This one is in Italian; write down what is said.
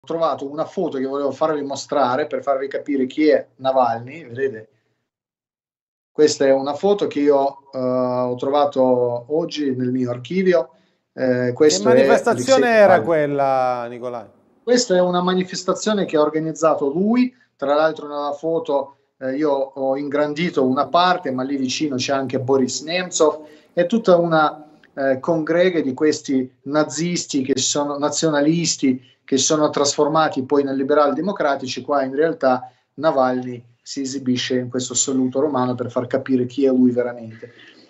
trovato una foto che volevo farvi mostrare per farvi capire chi è Navalny. Vedete? Questa è una foto che io ho trovato oggi nel mio archivio. Che Questo è manifestazione Alexei era Navalny. quella, Nicolai? Questa è una manifestazione che ha organizzato lui. Tra l'altro nella foto io ho ingrandito una parte, ma lì vicino c'è anche Boris Nemtsov. È tutta una congrega di questi nazisti, che sono nazionalisti, che sono trasformati poi nel liberal democratici. Qua in realtà Navalny si esibisce in questo saluto romano per far capire chi è lui veramente.